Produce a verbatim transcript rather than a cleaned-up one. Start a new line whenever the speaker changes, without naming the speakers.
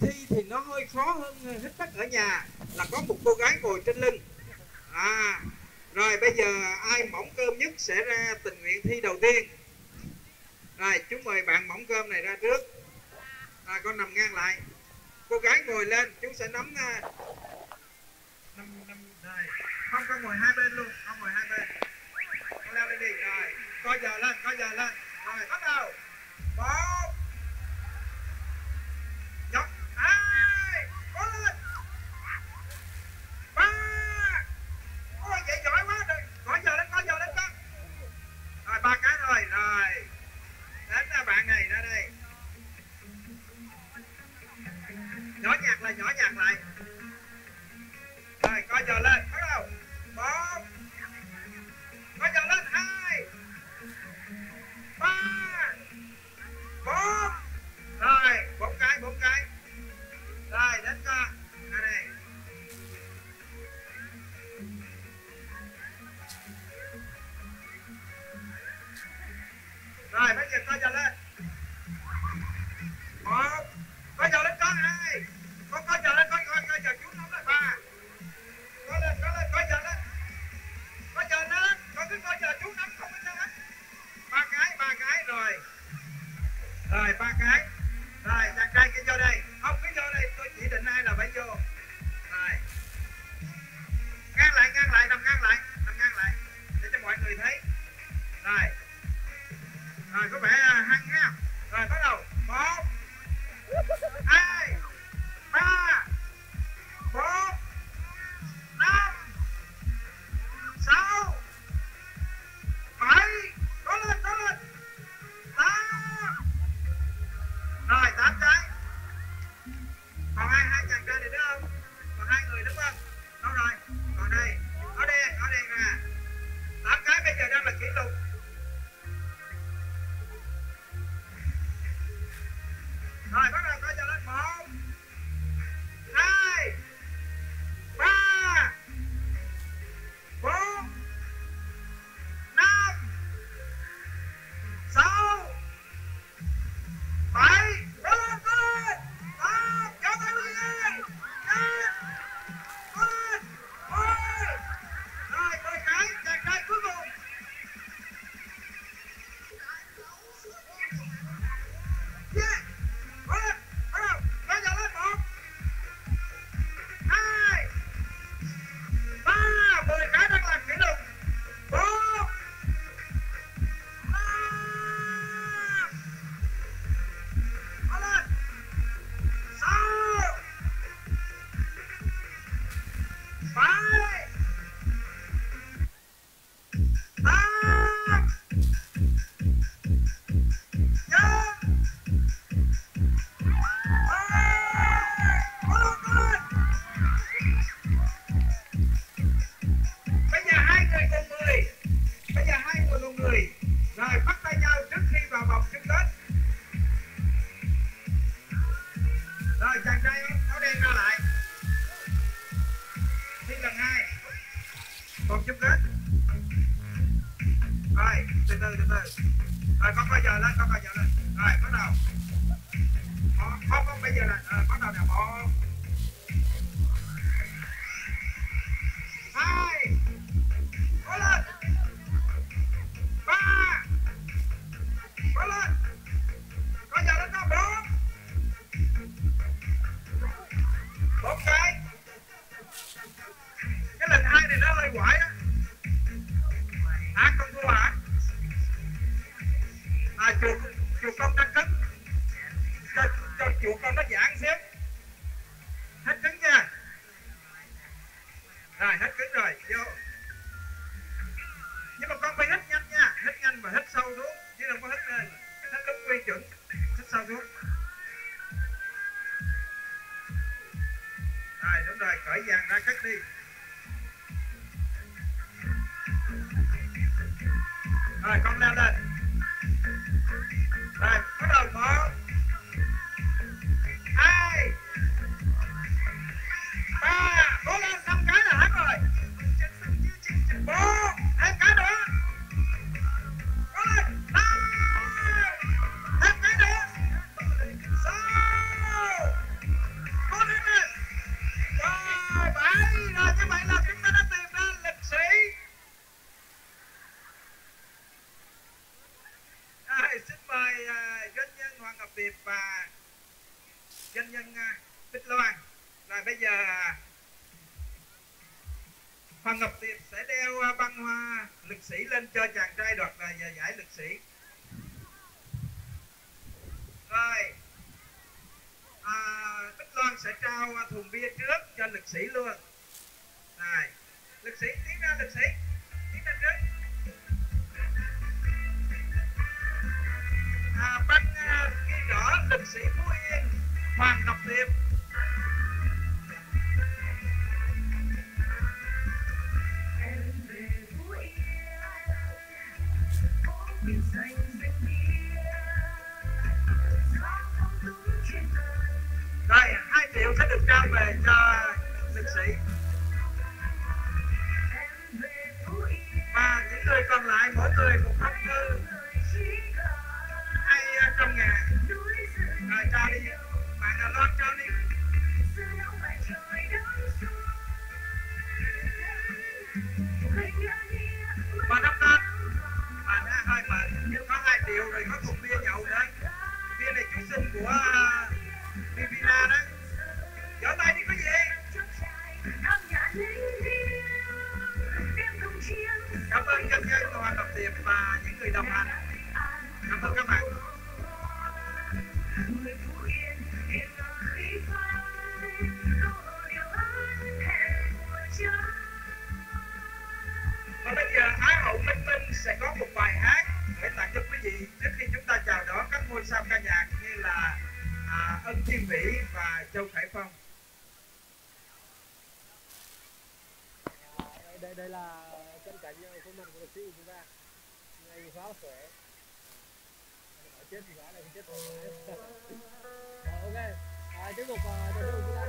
thi thì nó hơi khó hơn hít đất ở nhà, là có một cô gái ngồi trên lưng. À, rồi bây giờ ai mỏng cơm nhất sẽ ra tình nguyện thi đầu tiên. Rồi chú mời bạn mỏng cơm này ra trước. À, con nằm ngang lại. Cô gái ngồi lên, chú sẽ nắm năm năm đây. Không, con ngồi hai bên luôn, con ngồi hai bên. Con leo lên đi, rồi. Coi giờ lên, coi giờ lên. Rồi bắt đầu. Một. Dọc. Hai. Cố lên. Ba. Ôi vậy giỏi quá rồi. Coi giờ lên, coi giờ lên con. Rồi ba cái rồi, rồi. Đến là bạn này ra đây. Nhỏ nhạc lại, nhỏ nhạc lại. Rồi coi giờ lên, bắt đầu. Một. Coi giờ lên, hai. Ba. Bốn. Rồi, bốn cái, bốn cái. Rồi, đến con. Ra đây. Rồi, bây giờ coi giờ lên. Một. Coi giờ lên con, hai. Con coi giờ lên, coi coi coi giờ chú nóng lại, ba. Coi lên, coi lên, coi giờ lên. Coi giờ lên, con cứ coi giờ chú nóng không có sao hết. Ba cái, ba cái rồi. Rồi, ba cái. Rồi, chàng trai kia vô đây. Không, cứ vô đây, tôi chỉ định ai là phải vô. Rồi. Ngang lại, ngang lại, nằm ngang lại, nằm ngang lại. Để cho mọi người thấy. Rồi. Rồi, có vẻ hăng ha. Rồi, bắt đầu. Một. Hai. Ba. Bốn. Năm. Sáu. Bảy. Có lên, có lên. Tám. Rồi, tám cái. Còn hai, hai chàng trai này nữa không? Còn hai người đúng không? Đâu rồi? Còn đây. Ở đen, ở đen ra. Tám cái bây giờ đang là kỷ lục. Rồi, bắt đầu coi giờ lên. Một. Hai. Ba. Bốn. Năm. Sáu. Bảy. Lên, lên. Tám. Cho tay lên. Chín. Lên. Mười. Rồi, mười cái. Chàng trai cuối cùng. Yeah. Lên. Bắt đầu. Coi giờ lên. Một. Hai. Ba. Mười cái đang làm kỷ lục. Bốn. Năm. Có lên. Sáu. Bảy. Tám. Bây giờ hai người cùng người. Bây giờ hai người cùng người. Rồi bắt tay nhau trước khi vào vòng chung kết. Rồi chàng trai áo đen ra lại. Thi lần hai. Vòng chung kết. Rồi từ từ từ từ. Rồi con coi giờ lên, con coi giờ lên. Rồi bắt đầu. Không, không, không bây giờ là à, bắt đầu nào. Một. Hai. Có lên. Ba. Có lên. Coi giờ lên con. Bốn. Bốn cái. Cái lần hai này nó hơi quải á. Hả, con thua hả? À, chuột, chuột con đang cứng. Cho, cho chuột con nó giãn xếp. Hết cứng nha. Rồi, hết cứng rồi, vô. Nhưng mà con phải hít nhanh nha. Hít nhanh và hít sâu xuống. Chứ đừng có hít lên. Hít đúng quy chuẩn. Hít sâu xuống. Rồi, đúng rồi, cởi vàng ra cất đi. Rồi, con leo lên. Rồi, bắt đầu. Một. Hai. Ba. Cố lên, năm cái là hết rồi. Bốn. Thêm cái nữa. Cố lên. Năm. Thêm cái nữa. Sáu. như vậy là chúng ta đã tìm ra liệt sĩ. Rồi, xin mời uh, doanh nhân Hoàng Ngọc Tiệp và doanh nhân uh, Bích Loan. Rồi bây giờ uh, Hoàng Ngọc Tiệp sẽ đeo uh, băng hoa lực sĩ lên cho chàng trai đoạt uh, giải lực sĩ. Rồi à, Bích Loan sẽ trao uh, thùng bia trước cho lực sĩ luôn. Rồi, lực sĩ tiến ra, lực sĩ tiến ra trước. À, băng uh, ghi rõ lực sĩ Phú Yên Hoàng Ngọc Tiệp. Rồi, hai triệu sẽ được trao về cho lực sĩ. Và những người còn lại mỗi người một phong thư hai trăm ngàn. Rồi trao đi, bạn nào lo trao đi. Và năm tên mà đã hơi mệt, có hai triệu rồi có cục bia nhậu nữa. Bia này chú sinh của Vivina đó. Vỗ tay đi có gì. Cảm ơn doanh nhân Hoàng Ngọc Tiệp và những người đồng hành. Cảm ơn các bạn. Và bây giờ Á hậu Minh Minh sẽ có một bài hát để tặng cho quý vị trước khi chúng ta chào đón các ngôi sao ca nhạc như là à, Ân Thiên Vĩ và Châu Khải Phong.
Đây, đây, đây là chân cảnh khuôn mặt của lực sĩ của chúng ta, ngày pháo khỏe, chết thì phải là chết rồi. Ok, à, tiếp tục uh,